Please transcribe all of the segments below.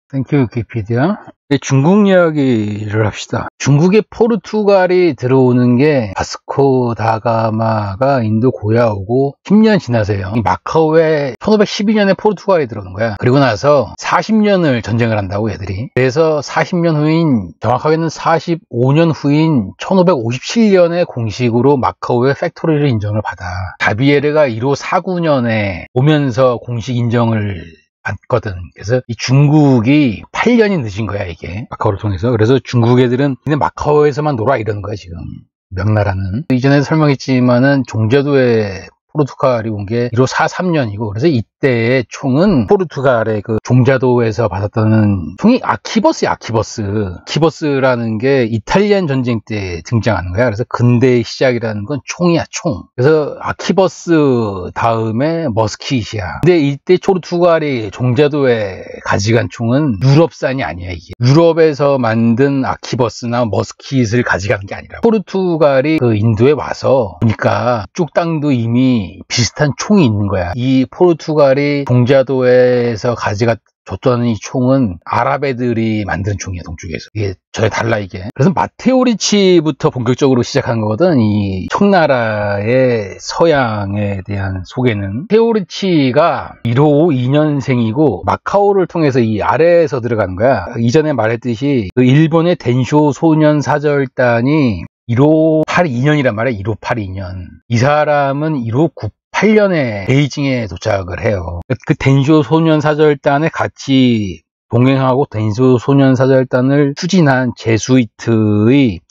땡큐 위키피디아. 중국 이야기를 합시다. 중국에 포르투갈이 들어오는 게 바스코 다가마가 인도 고야오고 10년 지나서요. 마카오에 1512년에 포르투갈이 들어오는 거야. 그리고 나서 40년을 전쟁을 한다고 얘들이. 그래서 40년 후인, 정확하게는 45년 후인 1557년에 공식으로 마카오의 팩토리를 인정을 받아. 자비에르가 1549년에 오면서 공식 인정을 받거든. 그래서 이 중국이 8년이 늦은 거야, 이게. 마카오를 통해서. 그래서 중국 애들은 그냥 마카오에서만 놀아 이러는 거야, 지금. 명나라는. 이전에 설명했지만은 종자도에 포르투갈이 온 게 1543년이고, 그래서 이때의 총은 포르투갈의 그 종자도에서 받았던 총이 아키버스야, 아키버스. 아키버스라는 게 이탈리안 전쟁 때 등장하는 거야. 그래서 근대의 시작이라는 건 총이야, 총. 그래서 아키버스 다음에 머스킷이야. 근데 이때 포르투갈이 종자도에 가져간 총은 유럽산이 아니야, 이게. 유럽에서 만든 아키버스나 머스킷을 가져간 게 아니라 포르투갈이 그 인도에 와서 보니까 쭉 땅도 이미 비슷한 총이 있는 거야. 이 포르투갈이 종자도에서 줬던 이 총은 아랍 애들이 만든 총이야, 동쪽에서. 이게 전혀 달라, 이게. 그래서 마테오 리치부터 본격적으로 시작한 거거든, 이 청나라의 서양에 대한 소개는. 마테오 리치가 1552년생이고 마카오를 통해서 이 아래에서 들어간 거야. 이전에 말했듯이 그 일본의 덴쇼 소년 사절단이 1582년이란 말이야. 1582년. 이 사람은 1598년에 베이징에 도착을 해요. 그 덴쇼 소년 사절단에 같이 동행하고 덴쇼 소년 사절단을 추진한 제수이트의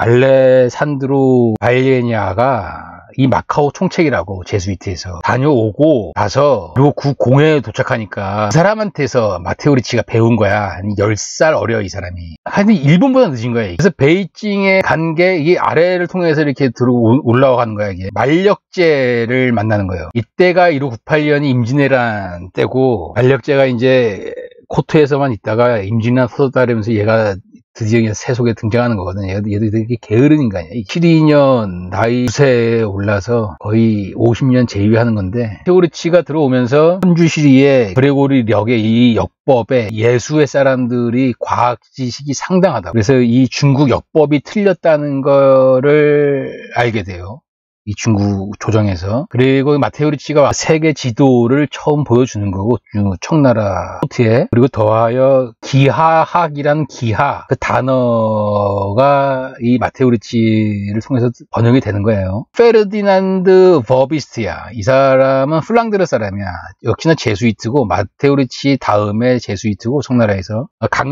알레산드로 발레냐가 이 마카오 총책이라고 제수이트에서 다녀오고 나서 그리고 그 공회에 도착하니까 그 사람한테서 마테오 리치가 배운 거야. 10살 어려, 이 사람이. 하여튼 일본보다 늦은 거야. 그래서 베이징에 간 게 이게 아래를 통해서 이렇게 올라와 가는 거야. 이게 만력제를 만나는 거예요. 이때가 1598년이 임진왜란 때고, 만력제가 이제 코트에서만 있다가 임진왜란 터졌다면서 얘가 드디어 세속에 등장하는 거거든. 얘도 되게 게으른 인간이야. 72년 나이 9세에 올라서 거의 50년 재위하는 건데, 테오리치가 들어오면서 혼주시리의 그레고리 력의 이 역법에 예수의 사람들이 과학 지식이 상당하다. 그래서 이 중국 역법이 틀렸다는 거를 알게 돼요. 이 중국 조정에서. 그리고 마테오 리치가 세계 지도를 처음 보여주는 거고, 청나라 코트에. 그리고 더하여 기하학이란 기하, 그 단어가 이 마테오 리치를 통해서 번역이 되는 거예요. 페르디난드 버비스트야. 이 사람은 플랑드르 사람이야. 역시나 제수이트고, 마테오 리치 다음에 제수이트고, 청나라에서.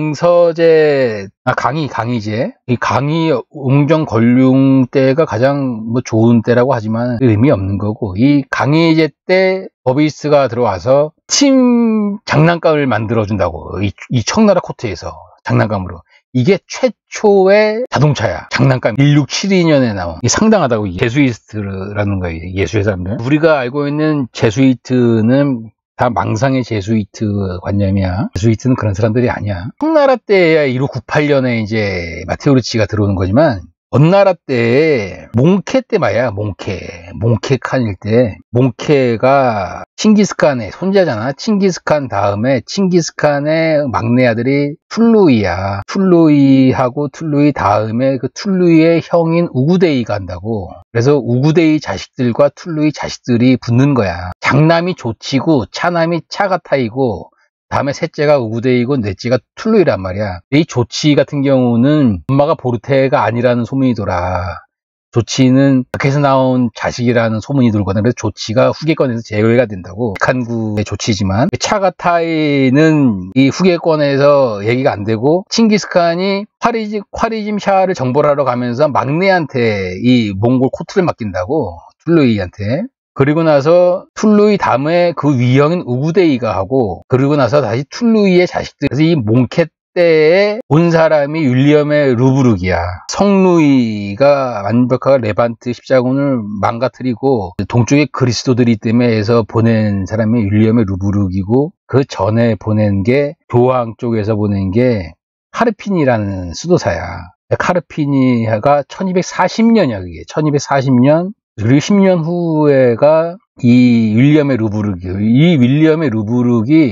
강희제. 이 강희 웅정 건륭 때가 가장 좋은 때라고 하지만 의미 없는 거고, 이 강희제 때 버비스가 들어와서 침 장난감을 만들어준다고. 이 청나라 코트에서 장난감으로. 이게 최초의 자동차야. 장난감. 1672년에 나온. 이게 상당하다고. 이게 제수이트라는 거예요. 예수의 사람들. 우리가 알고 있는 제수이트는 다 망상의 제수이트 관념이야. 제수이트는 그런 사람들이 아니야. 청나라 때야 1598년에 이제 마테오 리치가 들어오는 거지만, 원나라 때 몽케 때 말이야. 몽케 칸일 때, 몽케가 칭기스칸의 손자잖아. 칭기스칸 다음에 칭기스칸의 막내 아들이 툴루이야. 툴루이하고 툴루이 다음에 그 툴루이의 형인 우구데이가 한다고. 그래서 우구데이 자식들과 툴루이 자식들이 붙는 거야. 장남이 조치고 차남이 차가타이고, 다음에 셋째가 우구데이고 넷째가 툴루이란 말이야. 이 조치 같은 경우는 엄마가 보르테가 아니라는 소문이 돌아. 조치는 밖에서 나온 자식이라는 소문이 돌거든. 그래서 조치가 후계권에서 제외가 된다고. 북한국의 조치지만, 차가타이는 이 후계권에서 얘기가 안 되고, 칭기스칸이 콰리즘 샤를 정벌하러 가면서 막내한테 이 몽골 코트를 맡긴다고, 툴루이한테. 그리고 나서 툴루이 다음에 그 위형인 우구데이가 하고, 그리고 나서 다시 툴루이의 자식들. 그래서 이 몽케 때에 온 사람이 윌리엄의 루브르기야. 성루이가 완벽하게 레반트 십자군을 망가뜨리고 동쪽에 그리스도들이 때문에 해서 보낸 사람이 윌리엄의 루브르기고, 그 전에 보낸 게 교황 쪽에서 보낸 게 카르피니라는 수도사야. 카르피니가 1240년이야. 그게 1240년. 그리고 10년 후에가 이 윌리엄의 루브르기. 이 윌리엄의 루브르기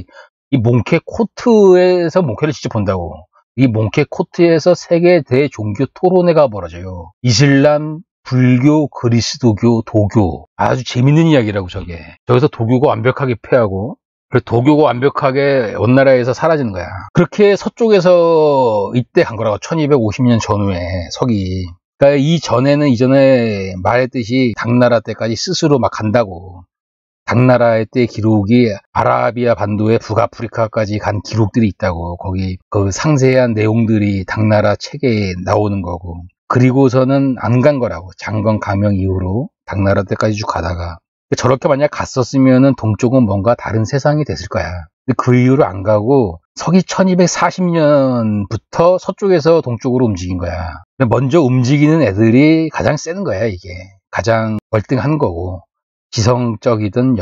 이 몽케 코트에서 몽케를 직접 본다고. 이 몽케 코트에서 세계 대종교 토론회가 벌어져요. 이슬람, 불교, 그리스도교, 도교. 아주 재밌는 이야기라고 저게. 저기서 도교가 완벽하게 패하고 그리고 도교가 완벽하게 원나라에서 사라지는 거야. 그렇게 서쪽에서 이때 간 거라고. 1250년 전후에 서기. 그러니까 이전에 말했듯이 당나라 때까지 스스로 막 간다고. 당나라의 때 기록이 아라비아 반도의 북아프리카까지 간 기록들이 있다고. 거기 그 상세한 내용들이 당나라 책에 나오는 거고. 그리고서는 안 간 거라고. 장건 감영 이후로 당나라 때까지 쭉 가다가 저렇게 만약 갔었으면은 동쪽은 뭔가 다른 세상이 됐을 거야. 근데 그 이후로 안 가고 서기 1240년부터 서쪽에서 동쪽으로 움직인 거야. 먼저 움직이는 애들이 가장 세는 거야. 이게 가장 월등한 거고. 지성적이든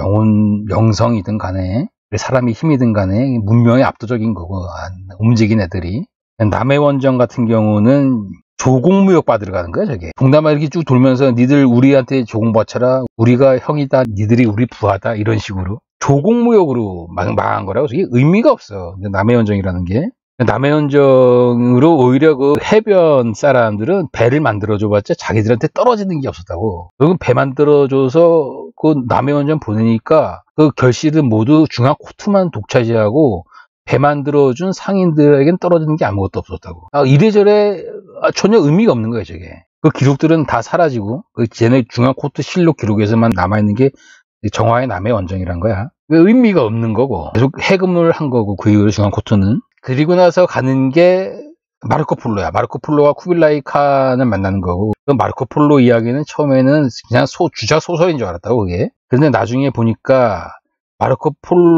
영성이든 간에 사람이 힘이든 간에 문명이 압도적인 거고 움직인 애들이. 남해 원정 같은 경우는 조공무역 받으러 가는 거야. 저게 동남아 이렇게 쭉 돌면서 니들 우리한테 조공 바쳐라, 우리가 형이다, 니들이 우리 부하다, 이런 식으로 조공무역으로 망한 거라고. 저게 의미가 없어. 남해 원정이라는 게. 남해 원정으로 오히려 그 해변 사람들은 배를 만들어줘봤자 자기들한테 떨어지는 게 없었다고. 그럼 배 만들어줘서 그 남해 원정 보내니까 그 결실은 모두 중앙 코트만 독차지하고 배 만들어준 상인들에겐 떨어지는 게 아무것도 없었다고. 이래저래 전혀 의미가 없는 거예요, 저게. 그 기록들은 다 사라지고, 쟤네 중앙 코트 실록 기록에서만 남아있는 게 정화의 남해 원정이란 거야. 의미가 없는 거고, 계속 해금을 한 거고, 그 이후로 중앙 코트는. 그리고 나서 가는 게 마르코 폴로야. 마르코 폴로와 쿠빌라이 칸을 만나는 거고, 그 마르코 폴로 이야기는 처음에는 그냥 주작 소설인 줄 알았다고, 그게. 근데 나중에 보니까 마르코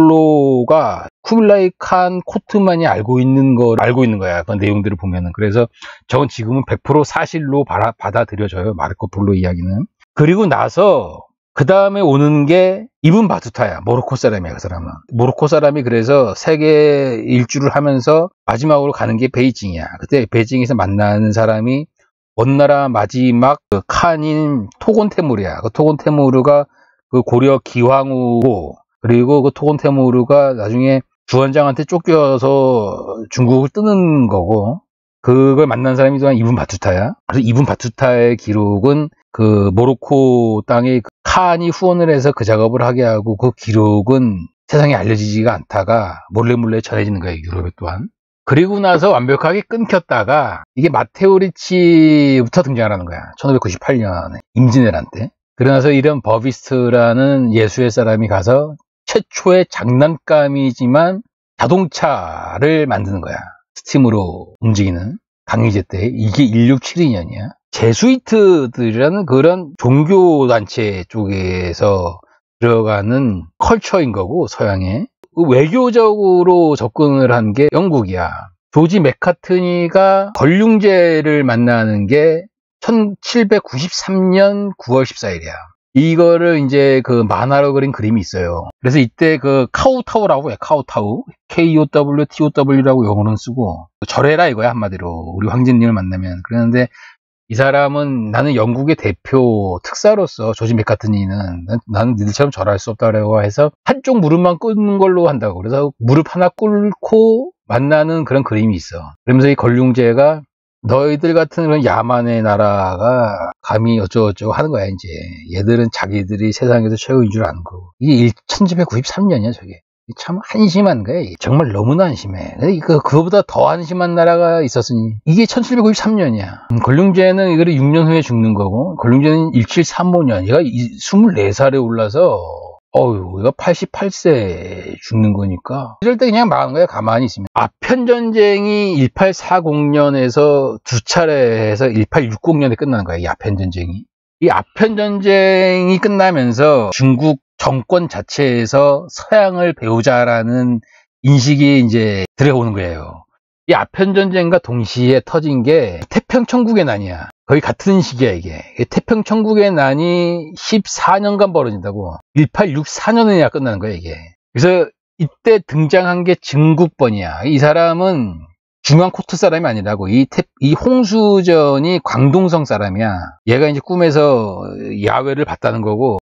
폴로가 쿠빌라이 칸 코트만이 알고 있는 거야. 그 내용들을 보면은. 그래서 저건 지금은 100% 사실로 받아들여져요. 마르코 폴로 이야기는. 그리고 나서 그 다음에 오는 게 이븐 바투타야. 모로코 사람이야, 그 사람은. 모로코 사람이 그래서 세계 일주를 하면서 마지막으로 가는 게 베이징이야. 그때 베이징에서 만나는 사람이 원나라 마지막 그 칸인 토곤 테무르야. 그 토곤 테무르가 그 고려 기황후고, 그리고 그 토곤 테무르가 나중에 주원장한테 쫓겨서 중국을 뜨는 거고, 그걸 만난 사람이 또한 이븐 바투타야. 그래서 이븐 바투타의 기록은 그 모로코 땅에 칸이 후원을 해서 그 작업을 하게 하고, 그 기록은 세상에 알려지지가 않다가 몰래 전해지는 거예요, 유럽에 또한. 그리고 나서 완벽하게 끊겼다가 이게 마테오 리치부터 등장하는 거야. 1598년에 임진왜란 때. 그러나서 이런 버비스트라는 예수의 사람이 가서 최초의 장난감이지만 자동차를 만드는 거야. 스팀으로 움직이는 방위제 때. 이게 1672년이야. 제수이트들이라는 그런 종교단체 쪽에서 들어가는 컬처인 거고, 서양에. 외교적으로 접근을 한 게 영국이야. 조지 맥카트니가 걸륭제를 만나는 게 1793년 9월 14일이야. 이거를 이제 그 만화로 그린 그림이 있어요. 그래서 이때 그 카우타우라고 해. 카우타우. KOWTOW라고 영어로는 쓰고, 절해라 이거야, 한마디로. 우리 황제님을 만나면. 그러는데 이 사람은 나는 영국의 대표 특사로서 조지 맥카트니는 나는 니들처럼 절할 수 없다고 해서 한쪽 무릎만 꿇는 걸로 한다고. 그래서 무릎 하나 꿇고 만나는 그런 그림이 있어. 그러면서 이 걸륭제가 너희들 같은 그런 야만의 나라가 감히 어쩌고저쩌고 하는 거야, 이제. 얘들은 자기들이 세상에서 최고인 줄 아는 거고. 이게 1793년이야, 저게. 참 한심한 거야. 정말 너무나 한심해. 그거보다 더 한심한 나라가 있었으니. 이게 1793년이야. 걸륭제는 이거를 6년 후에 죽는 거고, 걸륭제는 1735년. 얘가 24살에 올라서, 얘가 88세 죽는 거니까. 이럴 때 그냥 망한 거야, 가만히 있으면. 아편전쟁이 1840년에서 두 차례 해서 1860년에 끝나는 거야, 이 아편전쟁이. 이 아편전쟁이 끝나면서 중국 정권 자체에서 서양을 배우자라는 인식이 이제 들어오는 거예요. 이 아편전쟁과 동시에 터진 게 태평천국의 난이야. 거의 같은 시기야, 이게. 태평천국의 난이 14년간 벌어진다고. 1864년에야 끝나는 거야, 이게. 그래서 이때 등장한 게 증국번이야. 이 사람은 중앙 코트 사람이 아니라고. 이 홍수전이 광동성 사람이야. 얘가 이제 꿈에서 야외를 봤다는 거고,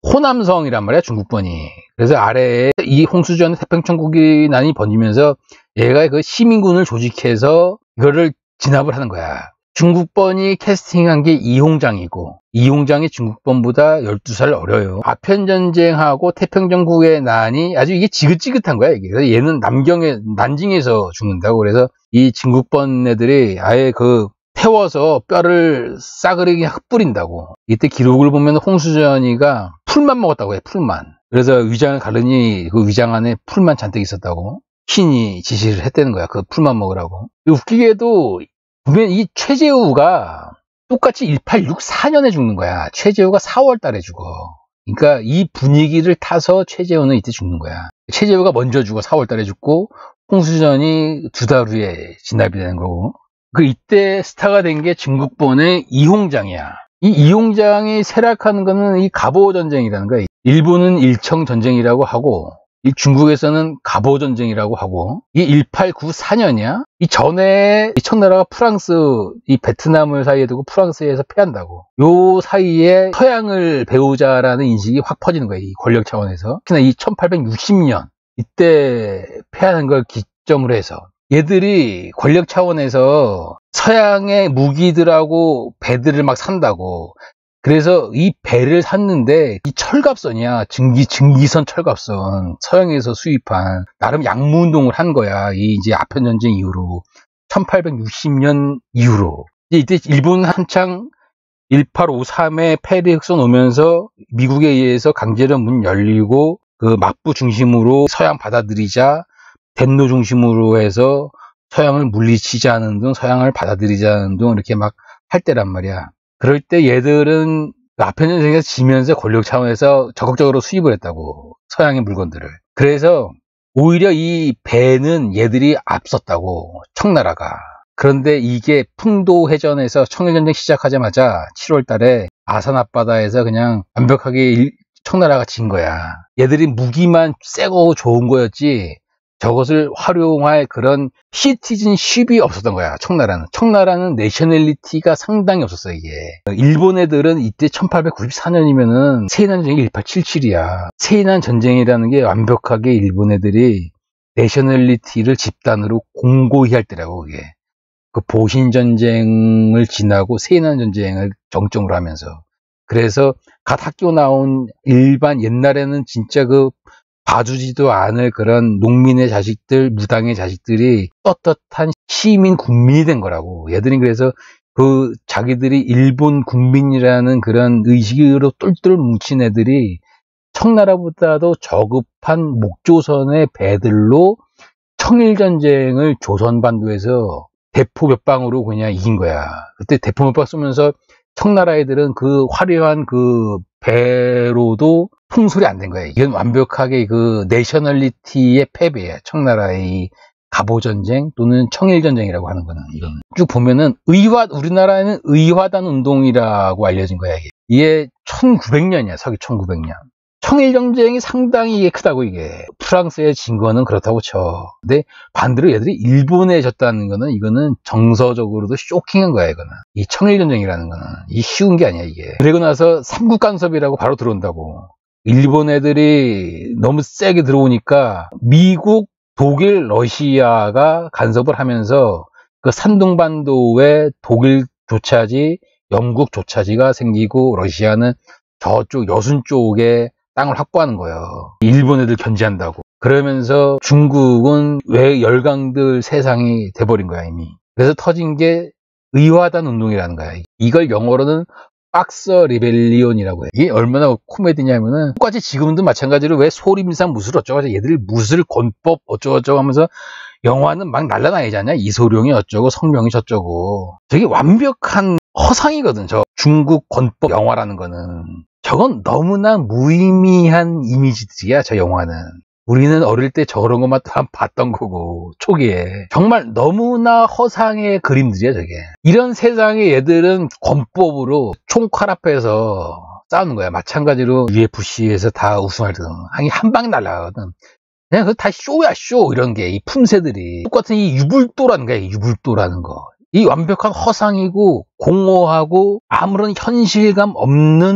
호남성이란 말이야, 중국번이. 그래서 아래에 이 홍수전의 태평천국이 난이 번지면서 얘가 그 시민군을 조직해서 이거를 진압을 하는 거야. 중국번이 캐스팅한 게 이홍장이고, 이홍장이 중국번보다 12살 어려요. 아편전쟁하고 태평전국의 난이 아주 이게 지긋지긋한 거야, 이게. 그래서 얘는 난징에서 죽는다고. 그래서 이 중국번 애들이 아예 그 태워서 뼈를 싸그리게 흩뿌린다고. 이때 기록을 보면 홍수전이가 풀만 먹었다고 해, 풀만. 그래서 위장을 가르니 그 위장 안에 풀만 잔뜩 있었다고 신이 지시를 했다는 거야, 그 풀만 먹으라고. 웃기게도 보면 이 최재우가 똑같이 1864년에 죽는 거야. 최재우가 4월 달에 죽어. 그러니까 이 분위기를 타서 최재우는 이때 죽는 거야. 최재우가 먼저 죽어, 4월 달에 죽고, 홍수전이 2달 후에 진압이 되는 거고. 이때 스타가 된 게 중국번의 이홍장이야. 이 이홍장이 세락하는 거는 이 갑오전쟁이라는 거야. 일본은 일청전쟁이라고 하고, 이 중국에서는 갑오전쟁이라고 하고, 이 1894년이야. 이 전에 이 청나라가 프랑스, 이 베트남을 사이에 두고 프랑스에서 패한다고. 요 사이에 서양을 배우자라는 인식이 확 퍼지는 거야, 이 권력 차원에서. 특히나 이 1860년, 이때 패하는 걸 기점으로 해서. 얘들이 권력 차원에서 서양의 무기들하고 배들을 막 산다고. 그래서 이 배를 샀는데 이 철갑선이야. 증기선 철갑선. 서양에서 수입한 나름 양무운동을 한 거야. 이 이제 아편전쟁 이후로 1860년 이후로. 이때 일본은 한창 1853에 패리 흑선 오면서 미국에 의해서 강제로 문 열리고 그 막부 중심으로 서양 받아들이자, 덴노 중심으로 해서 서양을 물리치자는 등, 서양을 받아들이자는 등 이렇게 막 할 때란 말이야. 그럴 때 얘들은 아편전쟁에서 지면서 권력 차원에서 적극적으로 수입을 했다고, 서양의 물건들을. 그래서 오히려 이 배는 얘들이 앞섰다고, 청나라가. 그런데 이게 풍도해전에서 청일전쟁 시작하자마자 7월 달에 아산 앞바다에서 그냥 완벽하게 청나라가 진 거야. 얘들이 무기만 세고 좋은 거였지 저것을 활용할 그런 시티즌십이 없었던 거야, 청나라는. 청나라는 내셔널리티가 상당히 없었어, 이게. 일본 애들은 이때 1894년이면은 세이난 전쟁이 1877이야. 세이난 전쟁이라는 게 완벽하게 일본 애들이 내셔널리티를 집단으로 공고히 할 때라고, 그게. 그 보신 전쟁을 지나고 세이난 전쟁을 정점으로 하면서. 그래서 갓 학교 나온 일반, 옛날에는 진짜 그 봐주지도 않을 그런 농민의 자식들, 무당의 자식들이 떳떳한 시민 국민이 된 거라고. 얘들이 그래서 그 자기들이 일본 국민이라는 그런 의식으로 똘똘 뭉친 애들이 청나라보다도 저급한 목조선의 배들로 청일전쟁을 조선반도에서 대포 몇 방으로 그냥 이긴 거야. 그때 대포 몇 방 쏘면서 청나라 애들은 그 화려한 그 배로도 풍솔이 안 된 거예요. 이건 완벽하게 그 내셔널리티의 패배야. 청나라의 갑오전쟁 또는 청일전쟁이라고 하는 거는. 이거는 쭉 보면은 우리나라에는 의화단 운동이라고 알려진 거야. 이게 1900년이야. 서기 1900년. 청일전쟁이 상당히 이게 크다고, 이게. 프랑스에 진 거는 그렇다고 쳐. 근데 반대로 얘들이 일본에 졌다는 거는, 이거는 정서적으로도 쇼킹한 거야, 이거는. 이 청일전쟁이라는 거는. 이 쉬운 게 아니야, 이게. 그리고 나서 삼국 간섭이라고 바로 들어온다고. 일본 애들이 너무 세게 들어오니까 미국, 독일, 러시아가 간섭을 하면서 그 산둥반도에 독일 조차지, 영국 조차지가 생기고, 러시아는 저쪽 여순 쪽에 땅을 확보하는 거예요. 일본 애들 견제한다고. 그러면서 중국은 왜 열강들 세상이 돼버린 거야, 이미. 그래서 터진 게 의화단 운동이라는 거야. 이걸 영어로는 박서 리벨리온이라고 해. 이게 얼마나 코미디냐면은 똑같이 지금도 마찬가지로 왜 소림상 무술 어쩌고 얘들 무술 권법 어쩌고저쩌고 하면서 영화는 막 날라다니잖아. 이소룡이 어쩌고 성룡이 저쩌고. 되게 완벽한 허상이거든, 저 중국 권법 영화라는 거는. 저건 너무나 무의미한 이미지들이야, 저 영화는. 우리는 어릴 때 저런 것만 다 봤던 거고, 초기에. 정말 너무나 허상의 그림들이야, 저게. 이런 세상에 얘들은 권법으로 총칼 앞에서 싸우는 거야. 마찬가지로 UFC에서 다 우승하거든. 한 방에 날아가거든. 그냥 그거 다 쇼야, 쇼. 이런 게. 이 품새들이. 똑같은 이 유불도라는 거야, 유불도라는 거. 이 완벽한 허상이고, 공허하고, 아무런 현실감 없는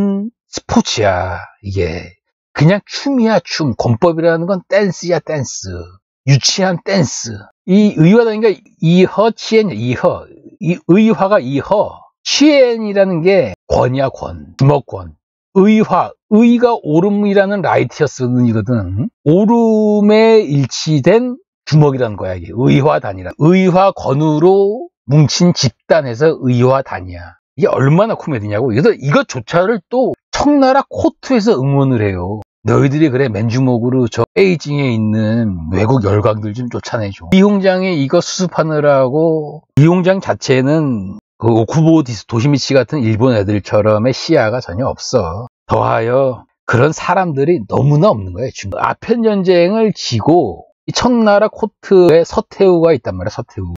스포츠야. 이게 그냥 춤이야, 춤. 권법이라는 건 댄스야, 댄스. 유치한 댄스. 이 의화다니까 이허, 치엔, 이허. 이 의화가 이허. 치엔이라는 게 권이야, 권. 주먹권. 의화. 의가 오름이라는 라이트어스는 이거든. 오름에 일치된 주먹이라는 거야, 이게. 의화단이라. 의화권으로 뭉친 집단에서 의화단이야. 이게 얼마나 코미디냐고. 그래서 이것조차를 또 청나라 코트에서 응원을 해요. 너희들이 그래 맨주먹으로 저 베이징에 있는 외국 열강들 좀 쫓아내줘. 이 홍장이 이거 수습하느라고 이 홍장 자체는 그 오쿠보 도시미치 같은 일본 애들처럼의 시야가 전혀 없어. 더하여 그런 사람들이 너무나 없는 거예요. 지금 아편 전쟁을 지고 이 청나라 코트에 서태후가 있단 말이야.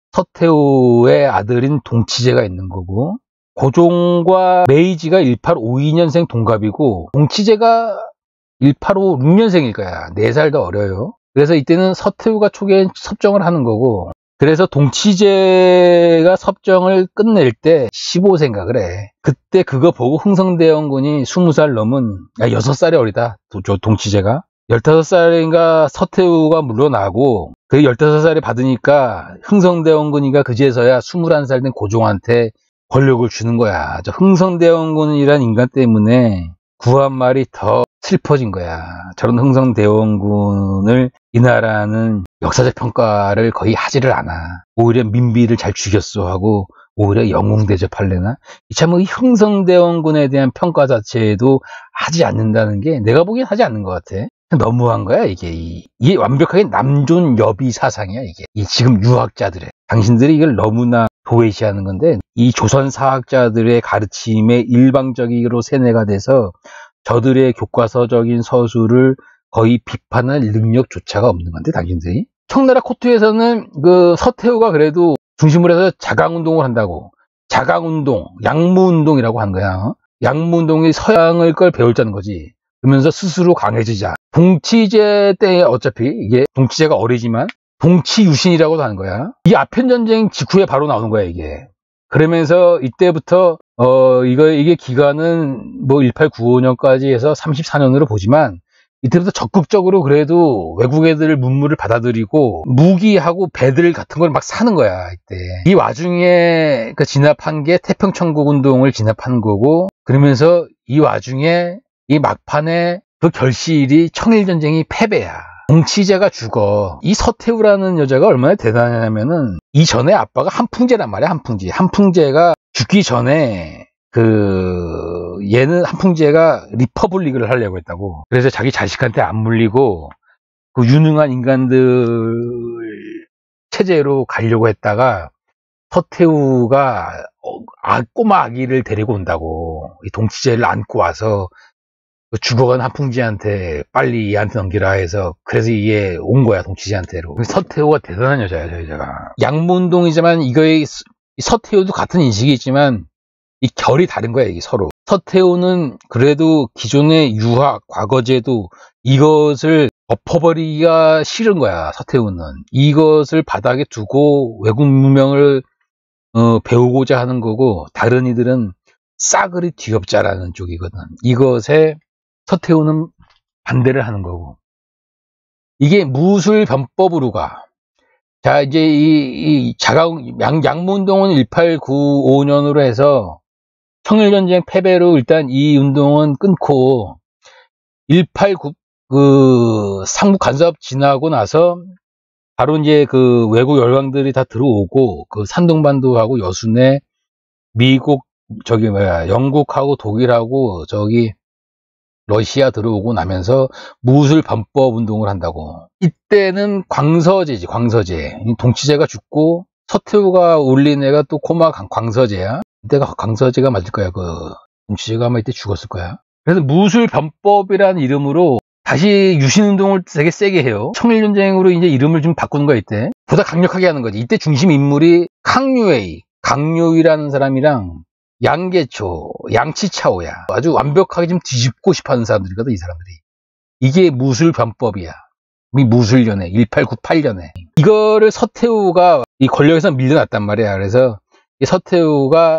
서태후의 아들인 동치제가 있는 거고, 고종과 메이지가 1852년생 동갑이고 동치제가 1856년생일 거야. 4살 더 어려요. 그래서 이때는 서태후가 초기에 섭정을 하는 거고, 그래서 동치제가 섭정을 끝낼 때 15세인가 그래. 그때 그거 보고 흥성대원군이 20살 넘은 6살이 어리다. 동치제가 15살인가 서태후가 물러나고, 그 15살이 받으니까 흥성대원군이가 그제서야 21살 된 고종한테 권력을 주는 거야. 저 흥성대원군이란 인간 때문에 구한말이 더 슬퍼진 거야. 저런 흥성대원군을 이 나라는 역사적 평가를 거의 하지를 않아. 오히려 민비를 잘 죽였어 하고 오히려 영웅 대접할래나? 참 이 흥성대원군에 대한 평가 자체도 하지 않는다는 게 내가 보기엔 하지 않는 것 같아. 너무한 거야 이게. 이게 완벽하게 남존 여비 사상이야 이게. 이 지금 유학자들의, 당신들이 이걸 너무나 도외시하는 건데, 이 조선 사학자들의 가르침에 일방적으로 세뇌가 돼서 저들의 교과서적인 서술을 거의 비판할 능력조차가 없는 건데, 당신들이. 청나라 코트에서는 그 서태후가 그래도 중심으로 해서 자강운동을 한다고. 자강운동, 양무운동이라고 한 거야. 양무운동이 서양을 걸 배울자는 거지. 그러면서 스스로 강해지자. 동치제 때 어차피 이게 동치제가 어리지만 동치유신이라고도 하는 거야. 이 아편전쟁 직후에 바로 나오는 거야 이게. 그러면서 이때부터 이게 기간은 뭐 1895년까지 해서 34년으로 보지만, 이때부터 적극적으로 그래도 외국 애들 문물을 받아들이고 무기하고 배들 같은 걸 막 사는 거야 이때. 이 와중에 그 진압한 게 태평천국운동을 진압한 거고, 그러면서 이 와중에 이 막판에 그 결실이 청일전쟁이 패배야. 동치제가 죽어. 이 서태후라는 여자가 얼마나 대단하냐면은 이전에 아빠가 한풍제란 말이야. 한풍제가 죽기 전에 얘는 한풍제가 리퍼블릭을 하려고 했다고. 그래서 자기 자식한테 안 물리고 그 유능한 인간들 체제로 가려고 했다가 서태후가 꼬마 아기를 데리고 온다고. 이 동치제를 안고 와서 죽어간 한풍지한테 빨리 얘한테 넘기라 해서, 그래서 이게 온 거야 동치지한테로. 서태후가 대단한 여자야 저 여자가. 양무운동이지만 이거의 서태후도 같은 인식이 있지만 이 결이 다른 거야 이게 서로. 서태후는 그래도 기존의 유학 과거제도 이것을 엎어버리기가 싫은 거야. 서태후는 이것을 바닥에 두고 외국 문명을 배우고자 하는 거고, 다른 이들은 싸그리 뒤엎자라는 쪽이거든. 이것에 서태후는 반대를 하는 거고. 이게 무술 변법으로 가. 자, 이제 양무운동은 1895년으로 해서 청일전쟁 패배로 일단 이 운동은 끊고, 189 삼국 간섭 지나고 나서 바로 이제 그 외국 열강들이 다 들어오고, 그 산둥반도하고 여순에 미국 영국하고 독일하고 러시아 들어오고 나면서 무술 변법 운동을 한다고. 이때는 광서제지, 광서제. 동치제가 죽고 서태후가 올린 애가 또 코마 광서제야. 이때가 광서제가 맞을 거야. 그 동치제가 아마 이때 죽었을 거야. 그래서 무술 변법이라는 이름으로 다시 유신운동을 되게 세게 해요. 청일전쟁으로 이제 이름을 좀 바꾸는 거야 이때. 보다 강력하게 하는 거지. 이때 중심 인물이 강요이라는 사람이랑 양계초, 양치차오야. 아주 완벽하게 좀 뒤집고 싶어 하는 사람들이거든, 이 사람들이. 이게 무술 변법이야. 이 무술연애, 1898년에. 이거를 서태후가 이 권력에서 밀려났단 말이야. 그래서 이 서태후가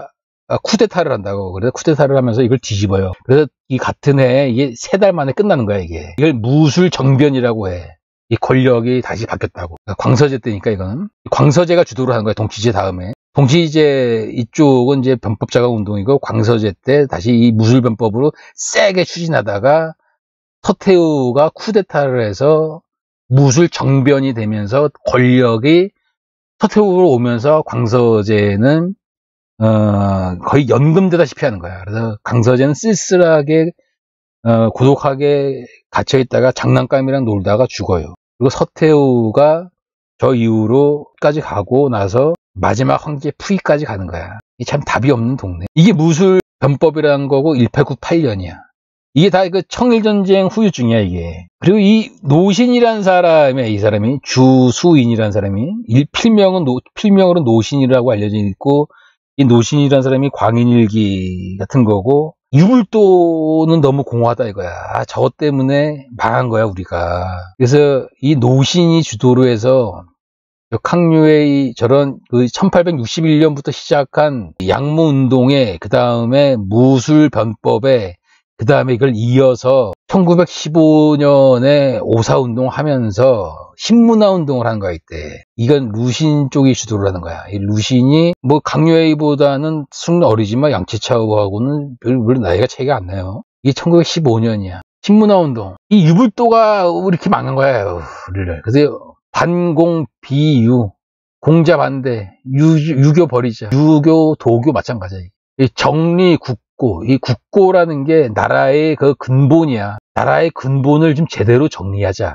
쿠데타를 한다고. 그래서 쿠데타를 하면서 이걸 뒤집어요. 그래서 이 같은 해 이게 3달 만에 끝나는 거야, 이게. 이걸 무술 정변이라고 해. 이 권력이 다시 바뀌었다고. 광서제 때니까 이건. 광서제가 주도를 하는 거야, 동치제 다음에. 동치제 이쪽은 이제 변법자강 운동이고, 광서제 때 다시 이 무술변법으로 세게 추진하다가 서태후가 쿠데타를 해서 무술 정변이 되면서 권력이 서태후로 오면서 광서제는 거의 연금되다시피 하는 거야. 그래서 광서제는 쓸쓸하게 고독하게 gat혀있다가 장난감이랑 놀다가 죽어요. 그리고 서태후가 저 이후로까지 가고 나서 마지막 황제 푸이까지 가는 거야. 이 참 답이 없는 동네. 이게 무술 변법이라는 거고 1898년이야. 이게 다 그 청일전쟁 후유증이야, 이게. 그리고 이 노신이라는 사람이, 이 사람이, 주수인이라는 사람이, 필명으로 노신이라고 알려져 있고, 이 노신이라는 사람이 광인일기 같은 거고, 유불도는 너무 공허하다 이거야. 저것 때문에 망한 거야, 우리가. 그래서 이 노신이 주도로 해서,抗유의 저런 그 1861년부터 시작한 양모운동에, 그 다음에 무술변법에, 그 다음에 이걸 이어서 1915년에 오사운동 하면서 신문화운동을 한 거야, 이때. 이건 루신 쪽이 주도를 하는 거야. 이 루신이 뭐 강요웨이보다는 순 어리지만 양치차오하고는 별로 나이가 차이가 안 나요. 이게 1915년이야. 신문화운동. 이 유불도가 이렇게 망한 거야, 우리를. 그래서 반공, 비유, 공자 반대, 유교 버리자. 유교, 도교 마찬가지야. 이 정리, 국고. 이 국고라는 게 나라의 그 근본이야. 나라의 근본을 좀 제대로 정리하자.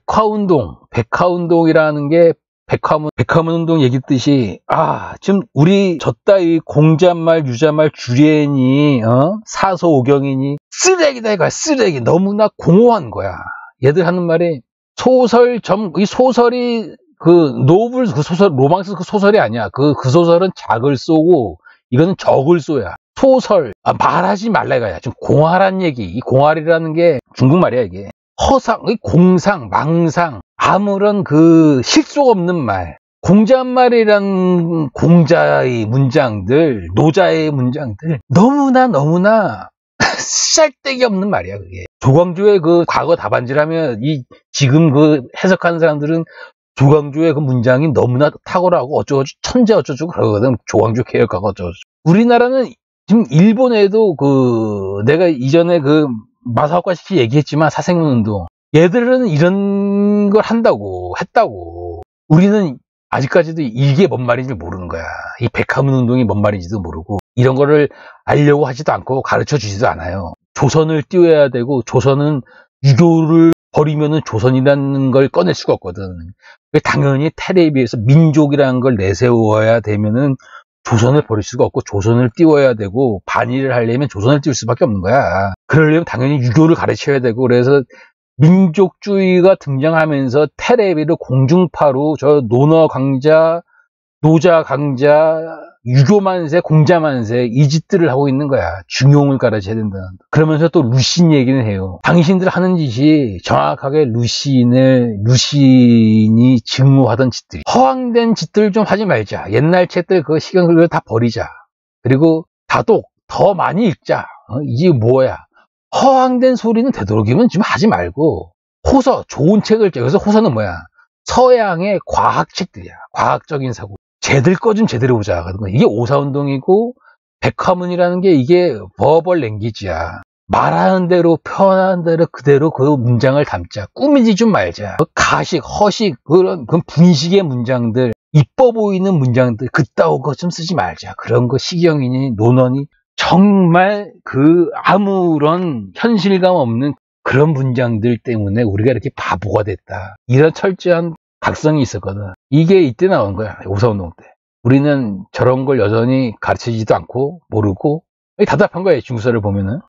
백화운동이라는 게 백화문운동 얘기했듯이, 지금 우리 저따위 공자말, 유자말, 주례니, 사서오경이니, 쓰레기다 이거야, 쓰레기. 너무나 공허한 거야. 얘들 하는 말이, 이 소설이, 그 소설, 로망스 그 소설이 아니야. 그 소설은 작을 쏘고, 이거는 적을 쏘야. 소설, 말하지 말라 이거야. 좀 공활한 얘기. 이 공활이라는 게 중국말이야, 이게. 허상, 공상, 망상, 아무런 그 실속 없는 말. 공자말이란 공자의 문장들, 노자의 문장들, 너무나 쓸데기 없는 말이야, 그게. 조광조의 그 과거 답안지라면, 지금 그 해석하는 사람들은 조광조의 그 문장이 너무나 탁월하고 어쩌고 천재 어쩌고 그러거든. 조광조 개혁가가 어쩌고. 우리나라는 지금 일본에도 내가 이전에 마사오카 씨 얘기했지만 사생운동. 얘들은 이런 걸 했다고. 우리는 아직까지도 이게 뭔 말인지 모르는 거야. 이 백화문 운동이 뭔 말인지도 모르고 이런 거를 알려고 하지도 않고 가르쳐 주지도 않아요. 조선을 띄워야 되고 조선은 유교를 버리면은 조선이라는 걸 꺼낼 수가 없거든. 당연히 텔레비에서 민족이라는 걸 내세워야 되면은 조선을 버릴 수가 없고 조선을 띄워야 되고 반일을 하려면 조선을 띄울 수밖에 없는 거야. 그러려면 당연히 유교를 가르쳐야 되고 그래서 민족주의가 등장하면서 텔레비를 공중파로 저 논어 강자, 노자 강자, 유교만세, 공자만세 이 짓들을 하고 있는 거야. 중용을 가르쳐야 된다. 그러면서 또 루신 얘기는 해요. 당신들 하는 짓이 정확하게 루신이 증오하던 짓들이. 허황된 짓들 좀 하지 말자. 옛날 책들 그거 시간 그거 다 버리자. 그리고 다독 더 많이 읽자. 이게 뭐야? 허황된 소리는 되도록이면 좀 하지 말고 호서 좋은 책을 여기서 호서는 뭐야? 서양의 과학책들이야. 과학적인 사고. 쟤들 거 좀 제대로 보자. 이게 오사운동이고 백화문이라는 게 이게 버벌 랭귀지야. 말하는 대로 표현하는 대로 그대로 그 문장을 담자. 꾸미지 좀 말자. 가식, 허식 그런 분식의 문장들 이뻐 보이는 문장들 그따위 거 좀 쓰지 말자. 그런 거 시경이니 논어니 정말 아무런 현실감 없는 그런 문장들 때문에 우리가 이렇게 바보가 됐다. 이런 철저한 각성이 있었거든. 이게 이때 나온 거야. 오사운동 때. 우리는 저런 걸 여전히 가르치지도 않고 모르고 답답한 거예요. 중국사를 보면은.